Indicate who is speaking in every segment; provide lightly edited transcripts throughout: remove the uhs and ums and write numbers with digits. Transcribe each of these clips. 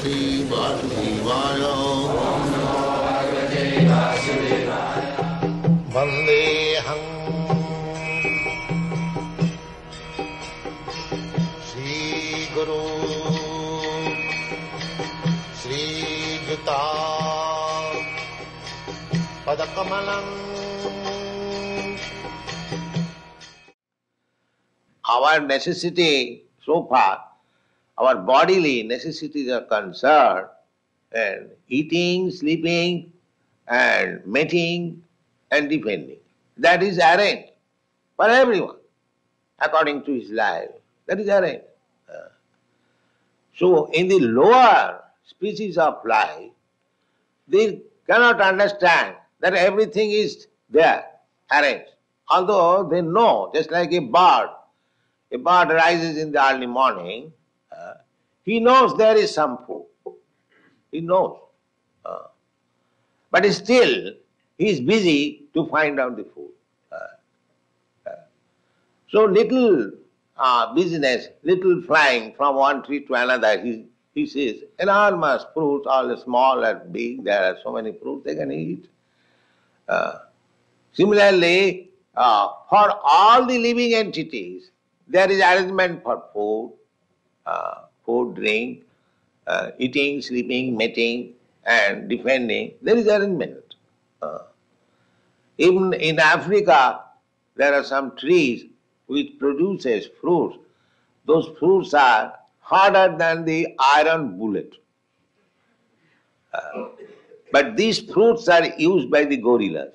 Speaker 1: Bhagavate Vasudevaya.
Speaker 2: Om Namo Bhagavate Vasudevaya.
Speaker 1: Vandeham Shri Guru Shri Juta Padakamalam. Our necessity so far, our bodily necessities are concerned, and eating, sleeping, and mating, and defending. That is arranged for everyone, according to his life. That is arranged. So in the lower species of life, they cannot understand that everything is there, arranged. Although they know, just like a bird rises in the early morning, he knows there is some food. He knows. But still, he is busy to find out the food. So little business, little flying from one tree to another, he sees enormous fruits, all small and big, there are so many fruits they can eat. Similarly, for all the living entities, there is arrangement for food, drink, eating, sleeping, mating, and defending. There is arrangement. Even in Africa, there are some trees which produces fruits. Those fruits are harder than the iron bullet. But these fruits are used by the gorillas.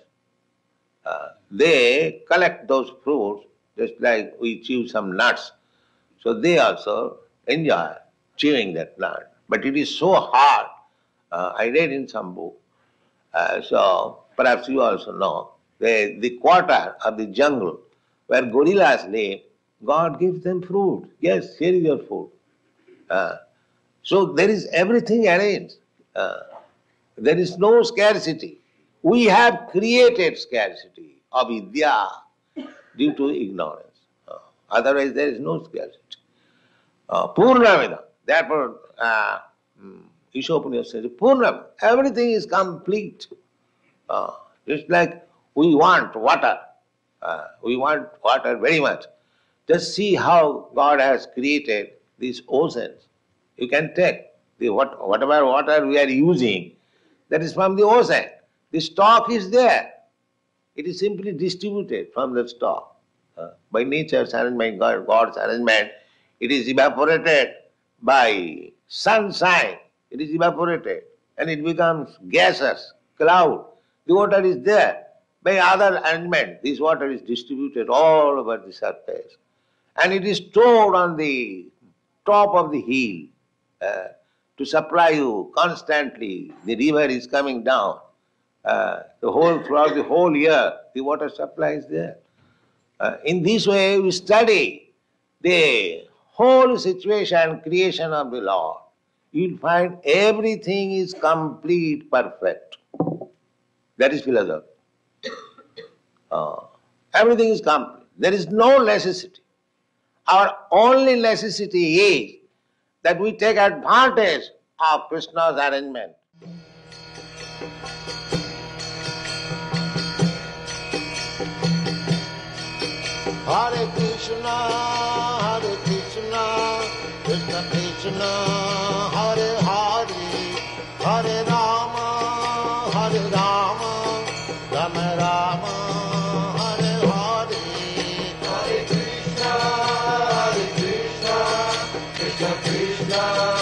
Speaker 1: They collect those fruits just like we chew some nuts. So they also enjoy chewing that nut. But it is so hard. I read in some book. So perhaps you also know, the quarter of the jungle where gorillas live, God gives them fruit. Yes, here is your food. So there is everything arranged. There is no scarcity. We have created scarcity of vidya due to ignorance. Otherwise there is no scarcity. Purnamida. Therefore, Ishopanishad says, Purnam, everything is complete. Just like we want water. We want water very much. Just see how God has created these oceans. You can take whatever water we are using, that is from the ocean. The stock is there. It is simply distributed from the stock. By nature's arrangement, God's arrangement, it is evaporated by sunshine. It is evaporated and it becomes gaseous, cloud. The water is there. By other arrangement, this water is distributed all over the surface. And it is stored on the top of the hill to supply you constantly. The river is coming down. Throughout the whole year, the water supply is there. In this way, we study the whole situation, creation of the Lord. You will find everything is complete, perfect. That is philosophy. Everything is complete. There is no necessity. Our only necessity is that we take advantage of Krishna's arrangement. Hare Krishna, Krishna Krishna, Hare Hare, Hare Rama, Rama Rama, Hare Hare.
Speaker 2: Hare Krishna, Krishna Krishna.